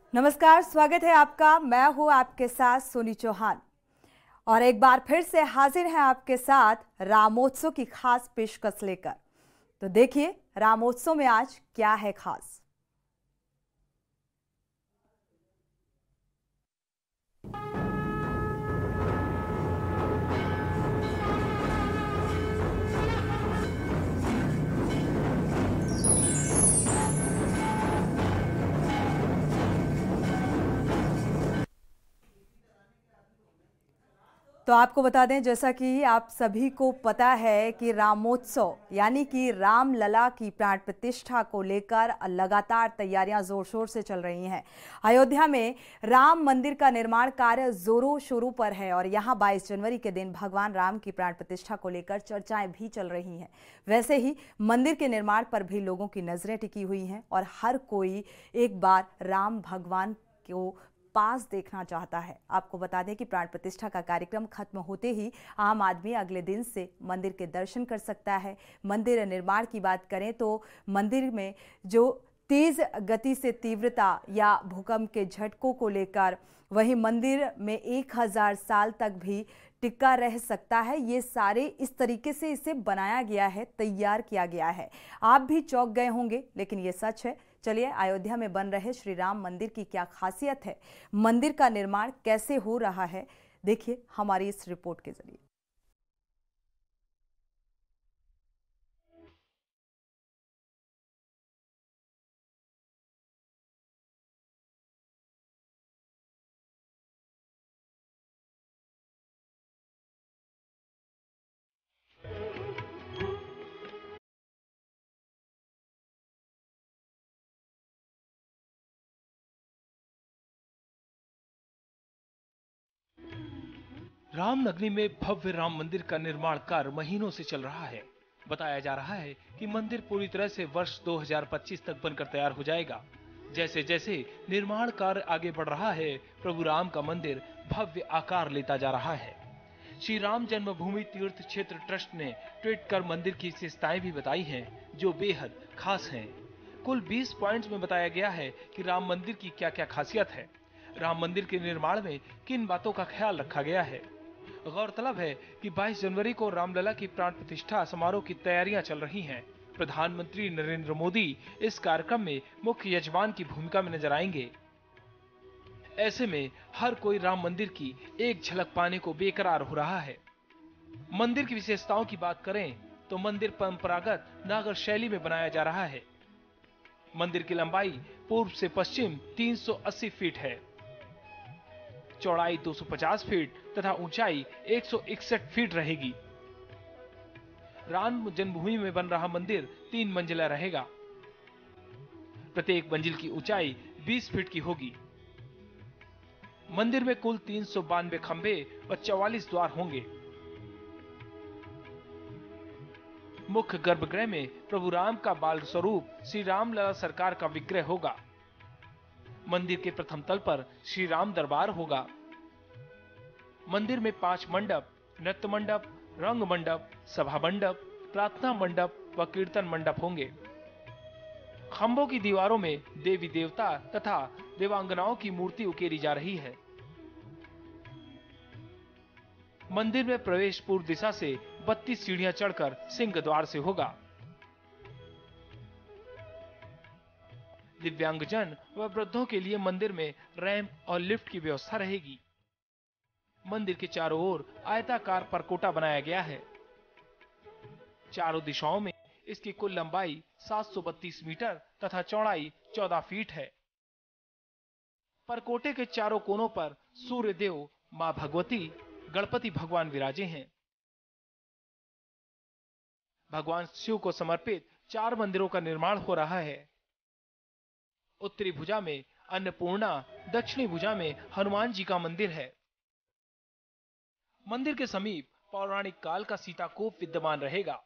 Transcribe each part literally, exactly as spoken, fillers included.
नमस्कार, स्वागत है आपका। मैं हूं आपके साथ सोनी चौहान और एक बार फिर से हाजिर है आपके साथ रामोत्सव की खास पेशकश लेकर। तो देखिए रामोत्सव में आज क्या है खास। तो आपको बता दें, जैसा कि आप सभी को पता है कि रामोत्सव यानी कि रामलला की प्राण प्रतिष्ठा को लेकर लगातार तैयारियां जोर शोर से चल रही हैं। अयोध्या में राम मंदिर का निर्माण कार्य जोरों शोरों पर है और यहां बाईस जनवरी के दिन भगवान राम की प्राण प्रतिष्ठा को लेकर चर्चाएं भी चल रही हैं। वैसे ही मंदिर के निर्माण पर भी लोगों की नजरें टिकी हुई हैं और हर कोई एक बार राम भगवान को पास देखना चाहता है। आपको बता दें कि प्राण प्रतिष्ठा का कार्यक्रम खत्म होते ही आम आदमी अगले दिन से मंदिर के दर्शन कर सकता है। मंदिर निर्माण की बात करें तो मंदिर में जो तेज गति से तीव्रता या भूकंप के झटकों को लेकर, वहीं मंदिर में एक हजार साल तक भी टिका रह सकता है, ये सारे इस तरीके से इसे बनाया गया है, तैयार किया गया है। आप भी चौंक गए होंगे, लेकिन ये सच है। चलिए, अयोध्या में बन रहे श्री राम मंदिर की क्या खासियत है, मंदिर का निर्माण कैसे हो रहा है, देखिए हमारी इस रिपोर्ट के जरिए। रामनगरी में भव्य राम मंदिर का निर्माण कार्य महीनों से चल रहा है। बताया जा रहा है कि मंदिर पूरी तरह से वर्ष दो हज़ार पच्चीस तक बनकर तैयार हो जाएगा। जैसे जैसे निर्माण कार्य आगे बढ़ रहा है, प्रभु राम का मंदिर भव्य आकार लेता जा रहा है। श्री राम जन्मभूमि तीर्थ क्षेत्र ट्रस्ट ने ट्वीट कर मंदिर की विशेषताएं भी बताई हैं, जो बेहद खास हैं। कुल बीस पॉइंट्स में बताया गया है कि राम मंदिर की क्या क्या खासियत है, राम मंदिर के निर्माण में किन बातों का ख्याल रखा गया है। गौरतलब है कि बाईस जनवरी को रामलला की प्राण प्रतिष्ठा समारोह की तैयारियां चल रही हैं। प्रधानमंत्री नरेंद्र मोदी इस कार्यक्रम में मुख्य यजमान की भूमिका में नजर आएंगे। ऐसे में हर कोई राम मंदिर की एक झलक पाने को बेकरार हो रहा है। मंदिर की विशेषताओं की बात करें तो मंदिर परंपरागत नागर शैली में बनाया जा रहा है। मंदिर की लंबाई पूर्व से पश्चिम तीन सौ अस्सी फीट है, चौड़ाई दो सौ पचास फीट तथा ऊंचाई एक सौ इकसठ फीट रहेगी। राम जन्मभूमि में बन रहा मंदिर तीन मंजिला रहेगा। प्रत्येक मंजिल की ऊंचाई बीस फीट की होगी। मंदिर में कुल तीन सौ बानवे खंभे और चौवालीस द्वार होंगे। मुख्य गर्भगृह में प्रभु राम का बाल स्वरूप श्री रामलला सरकार का विग्रह होगा। मंदिर के प्रथम तल पर श्री राम दरबार होगा। मंदिर में पांच मंडप, नृत्य मंडप, रंग मंडप, सभा मंडप, प्रार्थना मंडप व कीर्तन मंडप होंगे। खंभों की दीवारों में देवी देवता तथा देवांगनाओं की मूर्ति उकेरी जा रही है। मंदिर में प्रवेश पूर्व दिशा से बत्तीस सीढ़ियां चढ़कर सिंह द्वार से होगा। दिव्यांगजन व वृद्धों के लिए मंदिर में रैंप और लिफ्ट की व्यवस्था रहेगी। मंदिर के चारों ओर आयताकार परकोटा बनाया गया है। चारों दिशाओं में इसकी कुल लंबाई सात सौ बत्तीस मीटर तथा चौड़ाई चौदह फीट है। परकोटे के चारों कोनों पर सूर्य देव, मां भगवती, गणपति भगवान विराजे हैं। भगवान शिव को समर्पित चार मंदिरों का निर्माण हो रहा है। उत्तरी भुजा में अन्नपूर्णा, दक्षिणी भुजा में हनुमान जी का मंदिर है। मंदिर के समीप पौराणिक काल का सीताकूप विद्यमान रहेगा।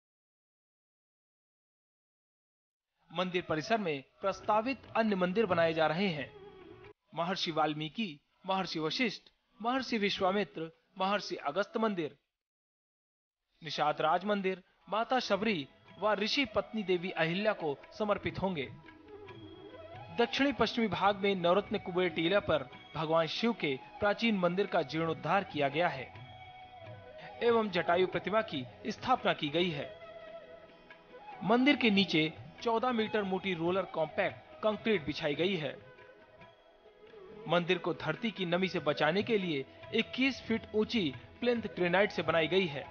मंदिर परिसर में प्रस्तावित अन्य मंदिर बनाए जा रहे हैं। महर्षि वाल्मीकि, महर्षि वशिष्ठ, महर्षि विश्वामित्र, महर्षि अगस्त मंदिर, निषाद राज मंदिर माता शबरी व ऋषि पत्नी देवी अहिल्या को समर्पित होंगे। दक्षिणी पश्चिमी भाग में नवरत्न कुबेर टीला पर भगवान शिव के प्राचीन मंदिर का जीर्णोद्धार किया गया है एवं जटायु प्रतिमा की स्थापना की गई है। मंदिर के नीचे चौदह मीटर मोटी रोलर कॉम्पैक्ट कंक्रीट बिछाई गई है। मंदिर को धरती की नमी से बचाने के लिए इक्कीस फीट ऊंची प्लिंथ ग्रेनाइट से बनाई गई है।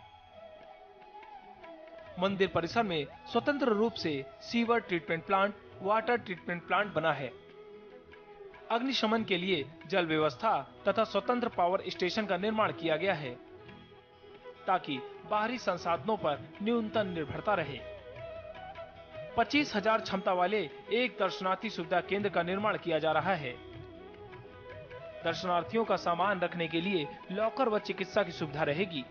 मंदिर परिसर में स्वतंत्र रूप से sewer treatment plant, water treatment plant बना है। अग्निशमन के लिए जल व्यवस्था तथा स्वतंत्र पावर स्टेशन का निर्माण किया गया है ताकि बाहरी संसाधनों पर न्यूनतम निर्भरता रहे। पच्चीस हजार क्षमता वाले एक दर्शनार्थी सुविधा केंद्र का निर्माण किया जा रहा है। दर्शनार्थियों का सामान रखने के लिए लॉकर व चिकित्सा की सुविधा रहेगी।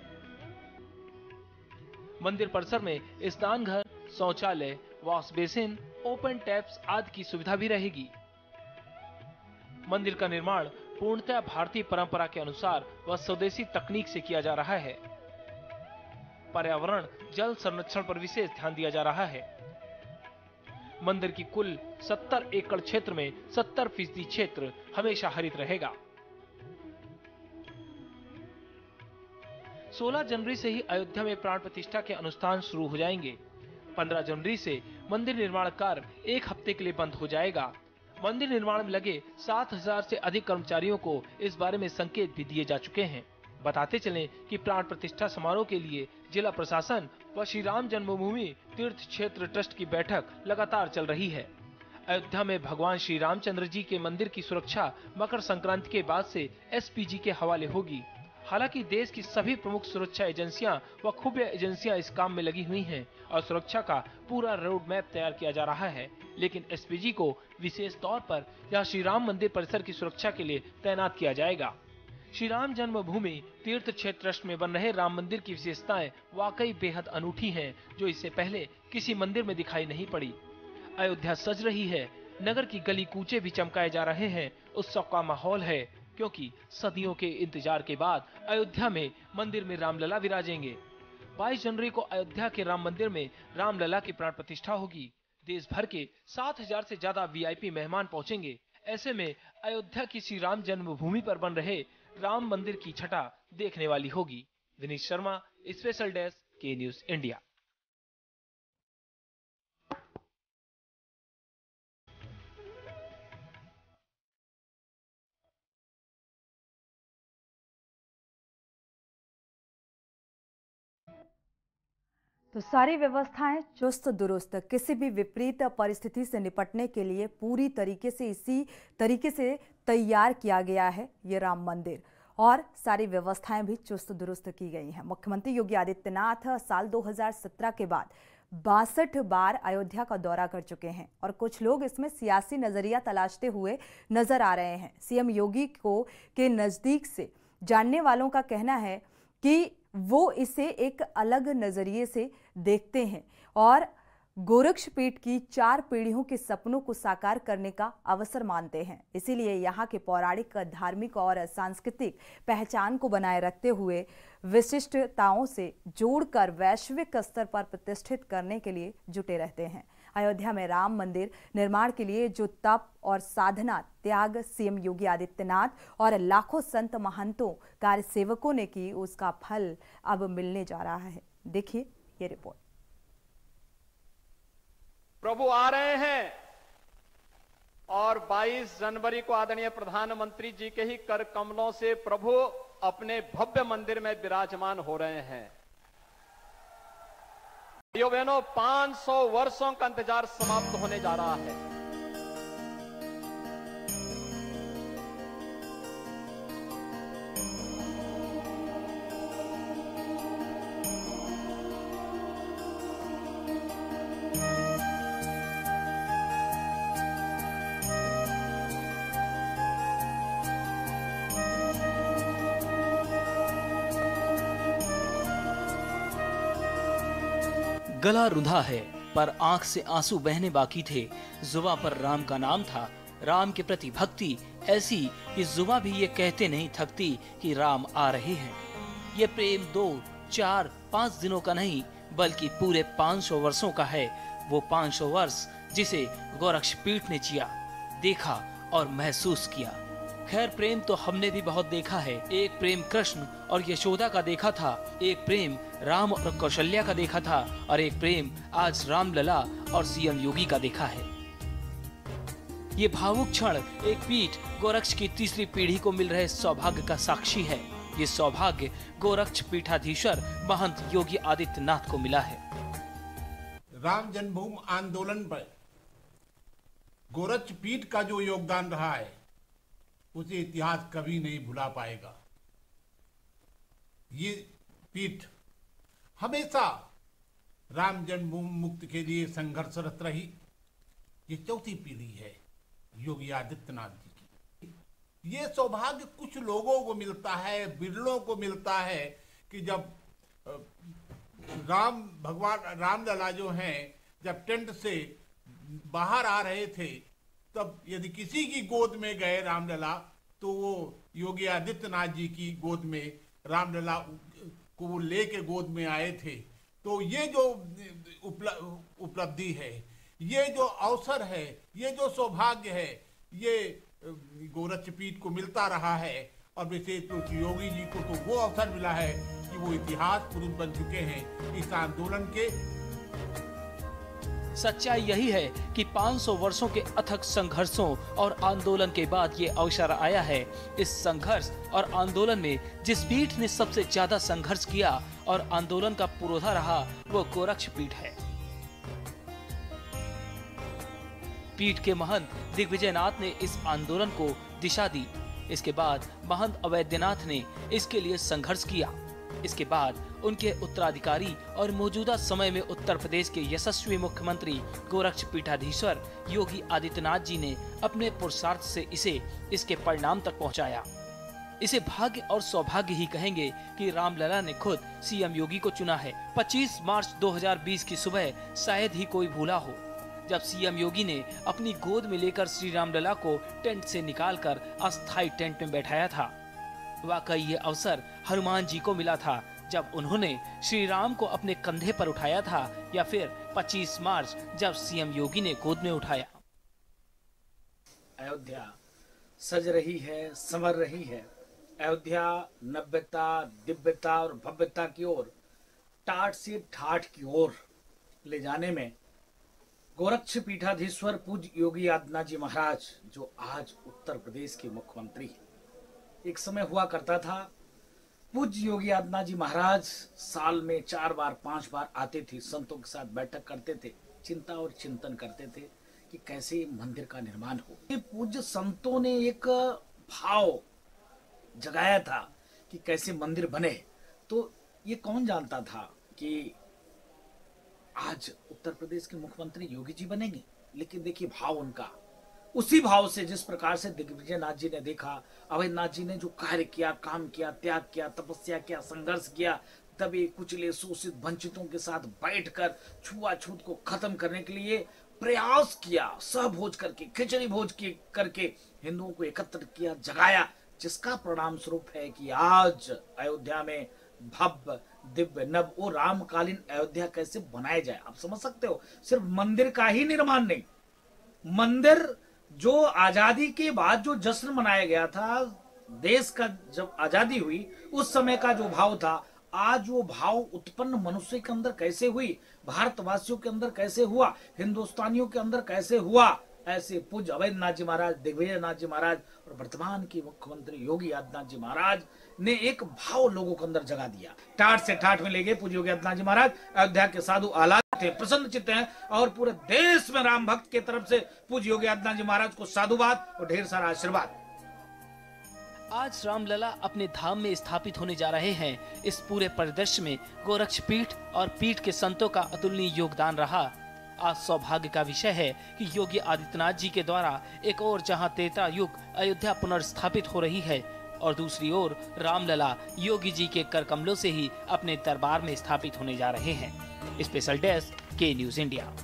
मंदिर परिसर में स्नान घर, शौचालय, वॉश बेसिन, ओपन टैप्स आदि की सुविधा भी रहेगी। मंदिर का निर्माण पूर्णतः भारतीय परंपरा के अनुसार व स्वदेशी तकनीक से किया जा रहा है। पर्यावरण जल संरक्षण पर विशेष ध्यान दिया जा रहा है। मंदिर की कुल सत्तर एकड़ क्षेत्र में सत्तर फीसदी क्षेत्र हमेशा हरित रहेगा। सोलह जनवरी से ही अयोध्या में प्राण प्रतिष्ठा के अनुष्ठान शुरू हो जाएंगे। पंद्रह जनवरी से मंदिर निर्माण कार्य एक हफ्ते के लिए बंद हो जाएगा। मंदिर निर्माण में लगे सात हजार से अधिक कर्मचारियों को इस बारे में संकेत भी दिए जा चुके हैं। बताते चलें कि प्राण प्रतिष्ठा समारोह के लिए जिला प्रशासन व श्री राम जन्मभूमि तीर्थ क्षेत्र ट्रस्ट की बैठक लगातार चल रही है। अयोध्या में भगवान श्री रामचंद्र जी के मंदिर की सुरक्षा मकर संक्रांति के बाद से एस पी जी के हवाले होगी। हालांकि देश की सभी प्रमुख सुरक्षा एजेंसियां व खुफिया एजेंसियां इस काम में लगी हुई हैं और सुरक्षा का पूरा रोड मैप तैयार किया जा रहा है, लेकिन एस पी जी को विशेष तौर पर यह श्री राम मंदिर परिसर की सुरक्षा के लिए तैनात किया जाएगा। श्री राम जन्मभूमि तीर्थ क्षेत्र ट्रस्ट में बन रहे राम मंदिर की विशेषताएं वाकई बेहद अनूठी हैं, जो इससे पहले किसी मंदिर में दिखाई नहीं पड़ी। अयोध्या सज रही है, नगर की गली कूचे भी चमकाए जा रहे हैं। उत्सव का माहौल है क्योंकि सदियों के इंतजार के बाद अयोध्या में मंदिर में रामलला विराजेंगे। बाईस जनवरी को अयोध्या के राम मंदिर में रामलला की प्राण प्रतिष्ठा होगी। देश भर के सात हजार से ज्यादा वी आई पी मेहमान पहुंचेंगे। ऐसे में अयोध्या की श्री राम जन्मभूमि पर बन रहे राम मंदिर की छटा देखने वाली होगी। Vineet Sharma, special desk, K news India. तो सारी व्यवस्थाएं चुस्त दुरुस्त, किसी भी विपरीत परिस्थिति से निपटने के लिए पूरी तरीके से इसी तरीके से तैयार किया गया है ये राम मंदिर, और सारी व्यवस्थाएं भी चुस्त दुरुस्त की गई हैं। मुख्यमंत्री योगी आदित्यनाथ साल दो हज़ार सत्रह के बाद बासठ बार अयोध्या का दौरा कर चुके हैं और कुछ लोग इसमें सियासी नजरिया तलाशते हुए नजर आ रहे हैं। सीएम योगी को के नजदीक से जानने वालों का कहना है कि वो इसे एक अलग नजरिए से देखते हैं और गोरक्षपीठ की चार पीढ़ियों के सपनों को साकार करने का अवसर मानते हैं। इसीलिए यहाँ के पौराणिक, धार्मिक और सांस्कृतिक पहचान को बनाए रखते हुए विशिष्टताओं से जोड़कर वैश्विक स्तर पर प्रतिष्ठित करने के लिए जुटे रहते हैं। अयोध्या में राम मंदिर निर्माण के लिए जो तप और साधना त्याग सीएम योगी आदित्यनाथ और लाखों संत महंतों, कार्य सेवकों ने की, उसका फल अब मिलने जा रहा है। देखिए ये रिपोर्ट। प्रभु आ रहे हैं और बाईस जनवरी को आदरणीय प्रधानमंत्री जी के ही कर कमलों से प्रभु अपने भव्य मंदिर में विराजमान हो रहे हैं। भाइयों बहनों, पांच सौ वर्षों का इंतजार समाप्त होने जा रहा है। गला रुंधा है पर आंख से आंसू बहने बाकी थे। जुबा पर राम का नाम था, राम के प्रति भक्ति ऐसी कि जुबा भी ये कहते नहीं थकती कि राम आ रहे हैं। ये प्रेम दो चार पाँच दिनों का नहीं बल्कि पूरे पाँच सौ वर्षों का है। वो पाँच सौ वर्ष जिसे गोरक्षपीठ ने जिया, देखा और महसूस किया। खैर, प्रेम तो हमने भी बहुत देखा है। एक प्रेम कृष्ण और यशोदा का देखा था, एक प्रेम राम और कौशल्या का देखा था, और एक प्रेम आज रामलला और सीएम योगी का देखा है। ये भावुक क्षण एक पीठ गोरक्ष की तीसरी पीढ़ी को मिल रहे सौभाग्य का साक्षी है। ये सौभाग्य गोरक्ष पीठाधीश्वर महंत योगी आदित्यनाथ को मिला है। राम जन्मभूमि आंदोलन पर गोरक्ष पीठ का जो योगदान रहा है उसे इतिहास कभी नहीं भुला पाएगा। ये पीठ हमेशा राम जन्मभूमि मुक्ति के लिए संघर्षरत रही। ये चौथी पीढ़ी है योगी आदित्यनाथ जी की। ये सौभाग्य कुछ लोगों को मिलता है, बिरलों को मिलता है कि जब राम भगवान रामलला जो हैं जब टेंट से बाहर आ रहे थे, तब यदि किसी की गोद में गए रामलला तो वो योगी आदित्यनाथ जी की गोद में रामलला को वो लेके गोद में आए थे। तो ये जो उपलब्धि है, ये जो अवसर है, ये जो सौभाग्य है, ये गोरक्षपीठ को मिलता रहा है। और विशेष रूप से योगी जी को तो वो अवसर मिला है कि वो इतिहास पुरुष बन चुके हैं इस आंदोलन के। सच्चाई यही है कि पाँच सौ वर्षों के अथक संघर्षों और आंदोलन के बाद ये अवसर आया है। इस संघर्ष और आंदोलन में जिस पीठ ने सबसे ज्यादा संघर्ष किया और आंदोलन का पुरोधा रहा, वो गोरक्षपीठ है। पीठ के महंत दिग्विजयनाथ ने इस आंदोलन को दिशा दी। इसके बाद महंत अवैधनाथ ने इसके लिए संघर्ष किया। इसके बाद उनके उत्तराधिकारी और मौजूदा समय में उत्तर प्रदेश के यशस्वी मुख्यमंत्री गोरक्ष पीठाधीश्वर योगी आदित्यनाथ जी ने अपने पुरुषार्थ से इसे इसके परिणाम तक पहुंचाया। इसे भाग्य और सौभाग्य ही कहेंगे कि रामलला ने खुद सीएम योगी को चुना है। पच्चीस मार्च दो हज़ार बीस की सुबह शायद ही कोई भूला हो, जब सीएम योगी ने अपनी गोद में लेकर श्री रामलला को टेंट से निकालकर अस्थायी टेंट में बैठाया था। वाकई ये अवसर हनुमान जी को मिला था जब उन्होंने श्री राम को अपने कंधे पर उठाया था, या फिर पच्चीस मार्च जब सीएम योगी ने गोद में उठाया। अयोध्या सज रही है, संवर रही है। अयोध्या नव्यता, दिव्यता और भव्यता की ओर, टाट से ठाठ की ओर ले जाने में गोरक्ष पीठाधीश्वर पूज्य योगी आदित्यनाथ जी महाराज, जो आज उत्तर प्रदेश के मुख्यमंत्री हैं। एक समय हुआ करता था, पूज्य योगी आदित्यनाथ जी महाराज साल में चार बार पांच बार आते थे, संतों के साथ बैठक करते थे, चिंता और चिंतन करते थे कि कैसे मंदिर का निर्माण हो। ये पूज्य संतों ने एक भाव जगाया था कि कैसे मंदिर बने। तो ये कौन जानता था कि आज उत्तर प्रदेश के मुख्यमंत्री योगी जी बनेंगे। लेकिन देखिए भाव उनका, उसी भाव से जिस प्रकार से दिग्विजयनाथ जी ने देखा, अवैधनाथ जी ने जो कार्य किया, काम किया, त्याग किया, तपस्या किया, संघर्ष किया, दबे कुचले शोषित वंचितों के साथ बैठकर छुआछूत को खत्म करने के लिए प्रयास किया, सहभोज करके, खिचड़ी भोज के करके हिंदुओं को एकत्र किया, जगाया, जिसका परिणाम स्वरूप है कि आज अयोध्या में भव्य दिव्य नव और रामकालीन अयोध्या कैसे बनाया जाए। आप समझ सकते हो, सिर्फ मंदिर का ही निर्माण नहीं, मंदिर जो आजादी के बाद जो जश्न मनाया गया था, देश का जब आजादी हुई उस समय का जो भाव था, आज वो भाव उत्पन्न मनुष्य के अंदर कैसे हुई, भारतवासियों के अंदर कैसे हुआ, हिंदुस्तानियों के अंदर कैसे हुआ, ऐसे पूज्य अवैधनाथ जी महाराज, दिग्विजयनाथ जी महाराज और वर्तमान के मुख्यमंत्री योगी आदित्यनाथ जी महाराज ने एक भाव लोगों के अंदर जगा दिया। ठाठ से ठाठ में ले गए पूज्य योगी आदित्यनाथ जी महाराज। अयोध्या के साधु आह्लाद थे, प्रसन्न चित्त हैं, और पूरे देश में राम भक्त की तरफ से पूज्य योगी आदित्यनाथ जी महाराज को साधुवाद और ढेर सारा आशीर्वाद। आज रामलला अपने धाम में स्थापित होने जा रहे हैं। इस पूरे परिदृश्य में गोरक्षपीठ और पीठ के संतों का अतुलनीय योगदान रहा। आज सौभाग्य का विषय है कि योगी आदित्यनाथ जी के द्वारा एक और जहां त्रेता युग अयोध्या पुनर्स्थापित हो रही है, और दूसरी ओर रामलला योगी जी के कर कमलों से ही अपने दरबार में स्थापित होने जा रहे हैं। Special desk, K news India.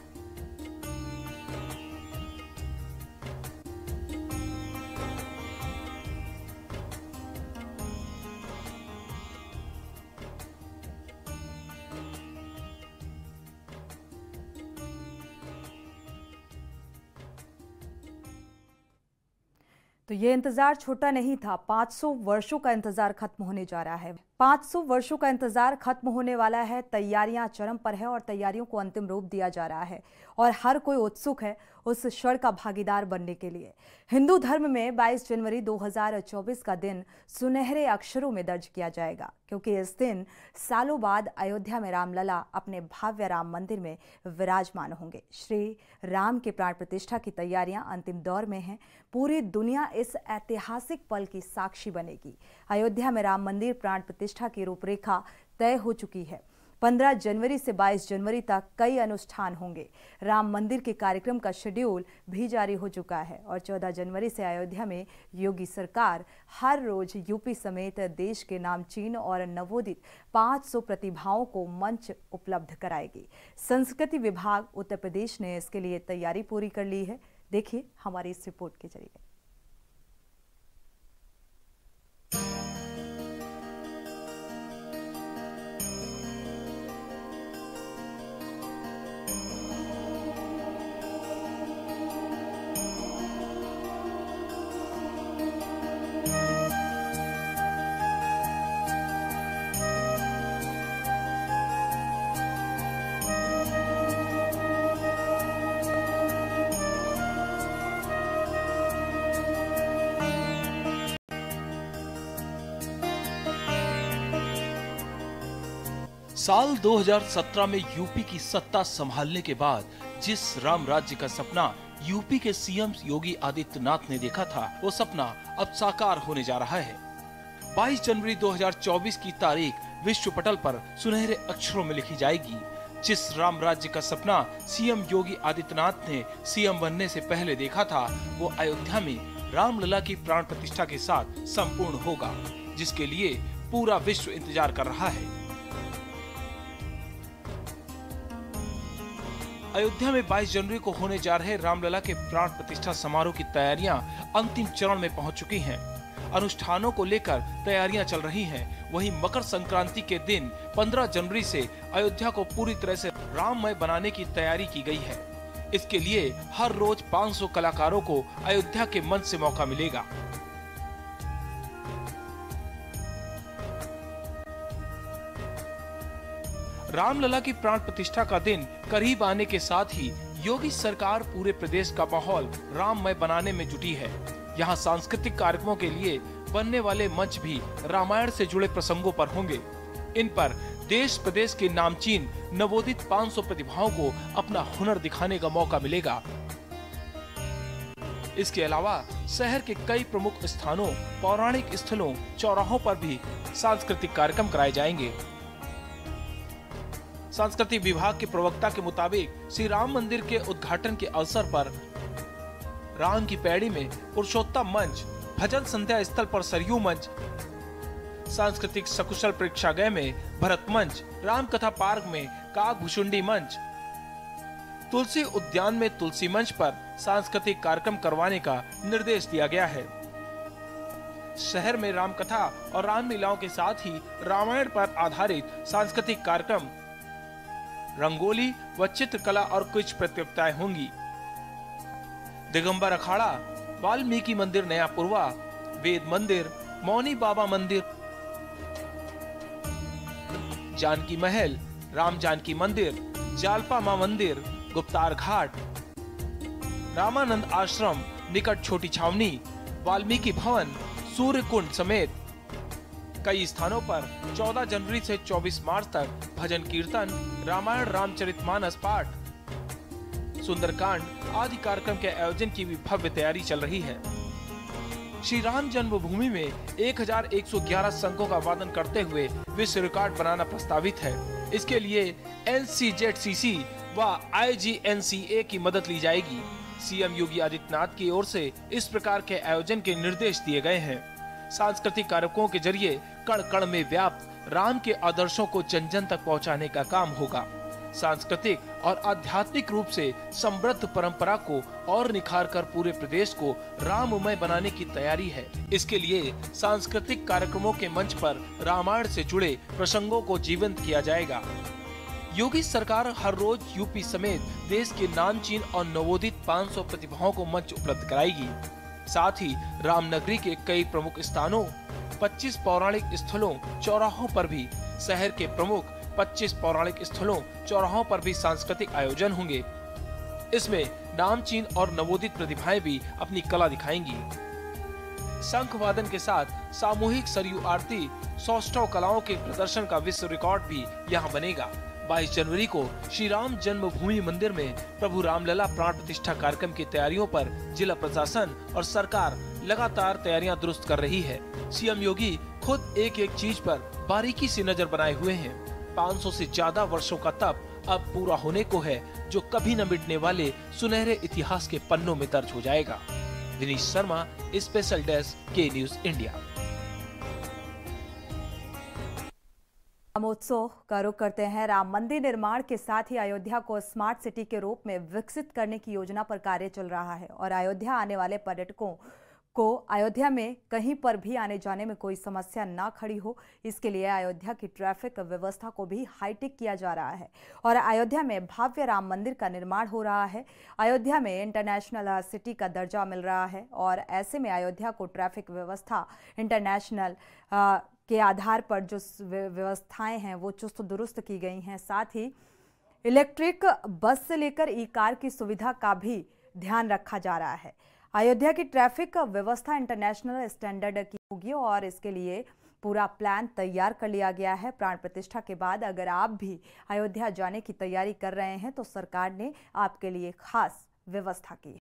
तो ये इंतजार छोटा नहीं था। पाँच सौ वर्षों का इंतजार खत्म होने जा रहा है। पाँच सौ वर्षों का इंतजार खत्म होने वाला है। तैयारियां चरम पर है और तैयारियों को अंतिम रूप दिया जा रहा है और हर कोई उत्सुक है उस क्षण का भागीदार बनने के लिए। हिंदू धर्म में बाईस जनवरी दो हज़ार चौबीस का दिन सुनहरे अक्षरों में दर्ज किया जाएगा, क्योंकि इस दिन सालों बाद अयोध्या में रामलला अपने भव्य राम मंदिर में विराजमान होंगे। श्री राम के प्राण प्रतिष्ठा की तैयारियां अंतिम दौर में हैं। पूरी दुनिया इस ऐतिहासिक पल की साक्षी बनेगी। अयोध्या में राम मंदिर प्राण प्रतिष्ठा की रूपरेखा तय हो चुकी है। पंद्रह जनवरी से बाईस जनवरी तक कई अनुष्ठान होंगे। राम मंदिर के कार्यक्रम का शेड्यूल भी जारी हो चुका है और चौदह जनवरी से अयोध्या में योगी सरकार हर रोज यूपी समेत देश के नामचीन और नवोदित पाँच सौ प्रतिभाओं को मंच उपलब्ध कराएगी। संस्कृति विभाग उत्तर प्रदेश ने इसके लिए तैयारी पूरी कर ली है। देखिए हमारी इस रिपोर्ट के जरिए। साल दो हज़ार सत्रह में यूपी की सत्ता संभालने के बाद जिस राम राज्य का सपना यूपी के सीएम योगी आदित्यनाथ ने देखा था, वो सपना अब साकार होने जा रहा है। बाईस जनवरी दो हज़ार चौबीस की तारीख विश्व पटल पर सुनहरे अक्षरों में लिखी जाएगी। जिस राम राज्य का सपना सीएम योगी आदित्यनाथ ने सीएम बनने से पहले देखा था, वो अयोध्या में रामलला की प्राण प्रतिष्ठा के साथ संपूर्ण होगा, जिसके लिए पूरा विश्व इंतजार कर रहा है। अयोध्या में बाईस जनवरी को होने जा रहे रामलला के प्राण प्रतिष्ठा समारोह की तैयारियां अंतिम चरण में पहुंच चुकी हैं। अनुष्ठानों को लेकर तैयारियां चल रही हैं। वहीं मकर संक्रांति के दिन पंद्रह जनवरी से अयोध्या को पूरी तरह से राममय बनाने की तैयारी की गई है। इसके लिए हर रोज पाँच सौ कलाकारों को अयोध्या के मंच से मौका मिलेगा। रामलला की प्राण प्रतिष्ठा का दिन करीब आने के साथ ही योगी सरकार पूरे प्रदेश का माहौल राममय बनाने में जुटी है। यहाँ सांस्कृतिक कार्यक्रमों के लिए बनने वाले मंच भी रामायण से जुड़े प्रसंगों पर होंगे। इन पर देश प्रदेश के नामचीन नवोदित पाँच सौ प्रतिभाओं को अपना हुनर दिखाने का मौका मिलेगा। इसके अलावा शहर के कई प्रमुख स्थानों, पौराणिक स्थलों, चौराहों पर भी सांस्कृतिक कार्यक्रम कराए जाएंगे। सांस्कृतिक विभाग के प्रवक्ता के मुताबिक श्री राम मंदिर के उद्घाटन के अवसर पर राम की पैड़ी में पुरुषोत्तम मंच, भजन संध्या स्थल पर सरयू मंच, सांस्कृतिक सकुशल प्रेक्षागृह में भरत मंच, राम कथा पार्क में काकभुशुंडी मंच, तुलसी उद्यान में तुलसी मंच पर सांस्कृतिक कार्यक्रम करवाने का निर्देश दिया गया है। शहर में राम कथा और रामलीलाओं के साथ ही रामायण पर आधारित सांस्कृतिक कार्यक्रम, रंगोली व चित्रकला और कुछ प्रतियोगिताएं होंगी। दिगंबर अखाड़ा, वाल्मीकि मंदिर नया पुरवा, वेद मंदिर, मौनी बाबा मंदिर, जानकी महल, राम जानकी मंदिर, जालपा मां मंदिर, गुप्तार घाट, रामानंद आश्रम निकट छोटी छावनी, वाल्मीकि भवन, सूर्य कुंड समेत कई स्थानों पर चौदह जनवरी से चौबीस मार्च तक भजन कीर्तन, रामायण रामचरितमानस पाठ, सुंदरकांड आदि कार्यक्रम के आयोजन की भी भव्य तैयारी चल रही है। श्री राम जन्मभूमि में एक हज़ार एक सौ ग्यारह शंखों का वादन करते हुए विश्व रिकॉर्ड बनाना प्रस्तावित है। इसके लिए एन सी जेड सी सी व आई जी एन सी ए की मदद ली जाएगी। सीएम योगी आदित्यनाथ की ओर से इस प्रकार के आयोजन के निर्देश दिए गए हैं। सांस्कृतिक कार्यक्रमों के जरिए कण कण में व्याप्त राम के आदर्शों को जन जन तक पहुंचाने का काम होगा। सांस्कृतिक और आध्यात्मिक रूप से समृद्ध परंपरा को और निखार कर पूरे प्रदेश को राममय बनाने की तैयारी है। इसके लिए सांस्कृतिक कार्यक्रमों के मंच पर रामायण से जुड़े प्रसंगों को जीवंत किया जाएगा। योगी सरकार हर रोज यूपी समेत देश के नामचीन और नवोदित पाँच सौ प्रतिभाओं को मंच उपलब्ध कराएगी। साथ ही रामनगरी के कई प्रमुख स्थानों, पच्चीस पौराणिक स्थलों, चौराहों पर भी शहर के प्रमुख पच्चीस पौराणिक स्थलों, चौराहों पर भी सांस्कृतिक आयोजन होंगे। इसमें नामचीन और नवोदित प्रतिभाएं भी अपनी कला दिखाएंगी। शंख वादन के साथ सामूहिक सरयू आरती, सौष्ठव कलाओं के प्रदर्शन का विश्व रिकॉर्ड भी यहाँ बनेगा। बाईस जनवरी को श्री राम जन्मभूमि मंदिर में प्रभु रामलला प्राण प्रतिष्ठा कार्यक्रम की तैयारियों पर जिला प्रशासन और सरकार लगातार तैयारियां दुरुस्त कर रही है। सीएम योगी खुद एक एक चीज पर बारीकी से नजर बनाए हुए हैं। पाँच सौ से ज्यादा वर्षों का तप अब पूरा होने को है, जो कभी न मिटने वाले सुनहरे इतिहास के पन्नों में दर्ज हो जाएगा। Dinesh Sharma, special desk, K news India. Ramotsav का रुख करते हैं। राम मंदिर निर्माण के साथ ही अयोध्या को स्मार्ट सिटी के रूप में विकसित करने की योजना पर कार्य चल रहा है और अयोध्या आने वाले पर्यटकों को अयोध्या में कहीं पर भी आने जाने में कोई समस्या ना खड़ी हो, इसके लिए अयोध्या की ट्रैफिक व्यवस्था को भी हाईटेक किया जा रहा है और अयोध्या में भव्य राम मंदिर का निर्माण हो रहा है। अयोध्या में इंटरनेशनल सिटी का दर्जा मिल रहा है और ऐसे में अयोध्या को ट्रैफिक व्यवस्था इंटरनेशनल के आधार पर जो व्यवस्थाएं हैं वो चुस्त दुरुस्त की गई हैं। साथ ही इलेक्ट्रिक बस से लेकर ई कार की सुविधा का भी ध्यान रखा जा रहा है। अयोध्या की ट्रैफिक व्यवस्था इंटरनेशनल स्टैंडर्ड की होगी और इसके लिए पूरा प्लान तैयार कर लिया गया है। प्राण प्रतिष्ठा के बाद अगर आप भी अयोध्या जाने की तैयारी कर रहे हैं तो सरकार ने आपके लिए खास व्यवस्था की है।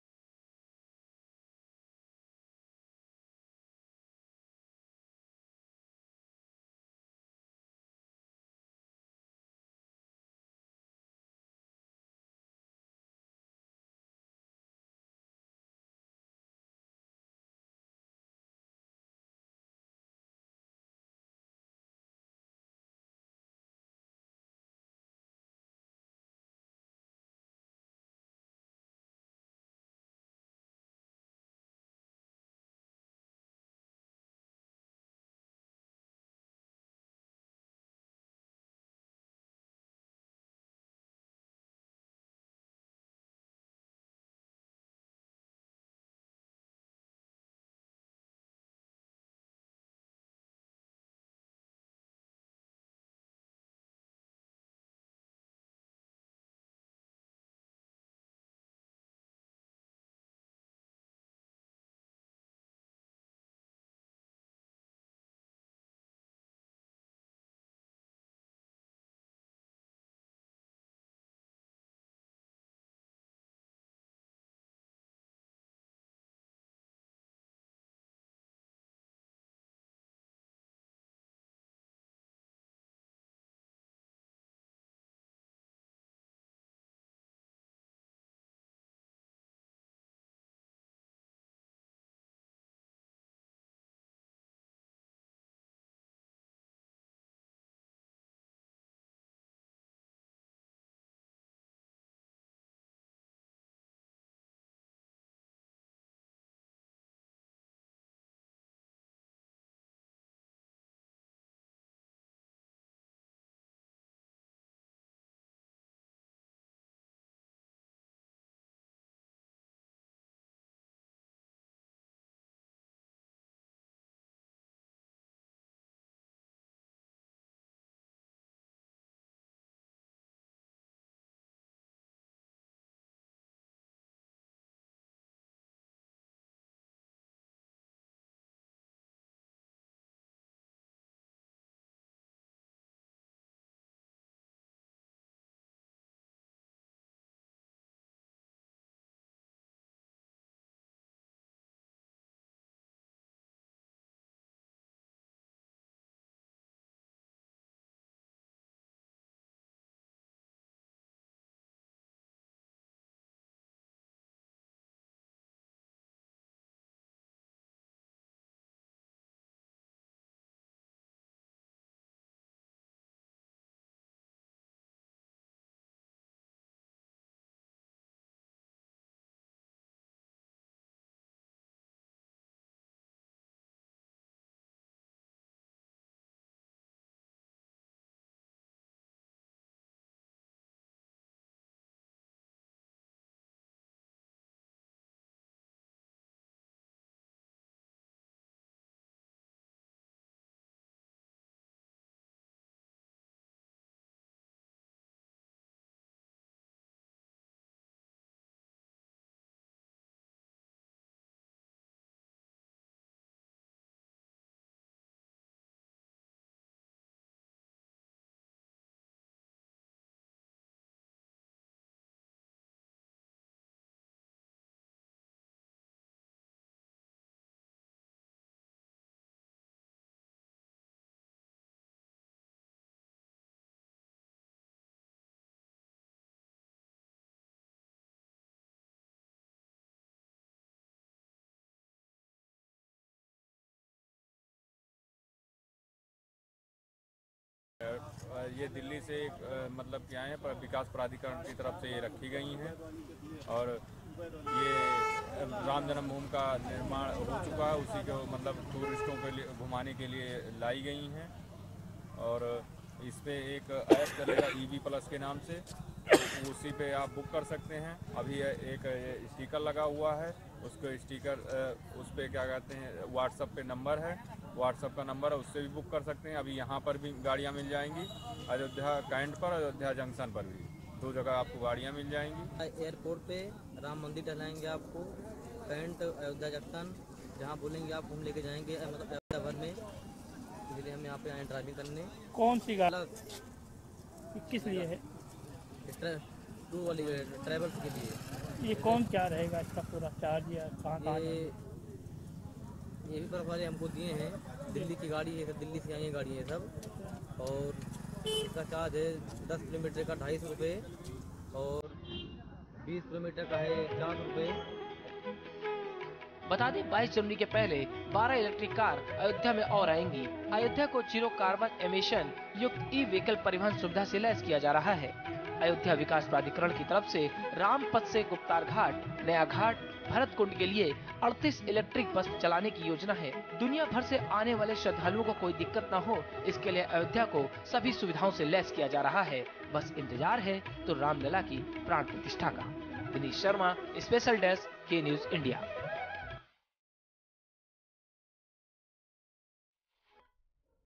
ये दिल्ली से एक, मतलब क्या है पर विकास प्राधिकरण की तरफ से ये रखी गई हैं और ये राम जन्मभूमि का निर्माण हो चुका है, उसी को मतलब टूरिस्टों के लिए घुमाने के लिए लाई गई हैं और इस पे एक ऐप चलेगा ईवी प्लस के नाम से, उसी पे आप बुक कर सकते हैं। अभी एक स्टिकर लगा हुआ है, उसको स्टिकर उस पर क्या कहते हैं व्हाट्सएप पे नंबर है, व्हाट्सएप का नंबर है, उससे भी बुक कर सकते हैं। अभी यहाँ पर भी गाड़ियाँ मिल जाएंगी, अयोध्या कैंट पर, अयोध्या जंक्शन पर भी दो जगह आपको गाड़ियाँ मिल जाएंगी। एयरपोर्ट पे राम मंदिर टहलाएंगे आपको, कैंट अयोध्या जंक्शन जहाँ बोलेंगे आप हम लेके जाएंगे मतलब अयोध्या भर में, इसलिए हम यहाँ पे आए ड्राइविंग करने। कौन सी गाड़ी किस लिए है? टू वाली ट्रैवल्स के लिए। ये कौन क्या रहेगा इसका पूरा चार्ज या कहाँ कहाँ? ये ये भी बर्फबारी हमको दिए हैं, दिल्ली की गाड़ी है, दिल्ली से आई है गाड़ी है सब, और इसका चार्ज है दस किलोमीटर का ढाई सौ रुपये और बीस किलोमीटर का है चार सौ रुपये। बता दें बाईस जनवरी के पहले बारह इलेक्ट्रिक कार अयोध्या में और आएंगी। अयोध्या को जीरो कार्बन एमिशन युक्त ई व्हीकल परिवहन सुविधा से लैस किया जा रहा है। अयोध्या विकास प्राधिकरण की तरफ से रामपथ से गुप्तार घाट, नया घाट, भरत कुंड के लिए अड़तीस इलेक्ट्रिक बस चलाने की योजना है। दुनिया भर से आने वाले श्रद्धालुओं को कोई दिक्कत न हो, इसके लिए अयोध्या को सभी सुविधाओं से लैस किया जा रहा है। बस इंतजार है तो रामलला की प्राण प्रतिष्ठा का। Dinesh Sharma, special desk, K news India.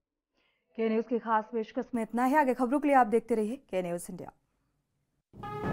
K news की खास पेशकश में इतना ही। आगे खबरों के लिए आप देखते रहिए के न्यूज इंडिया।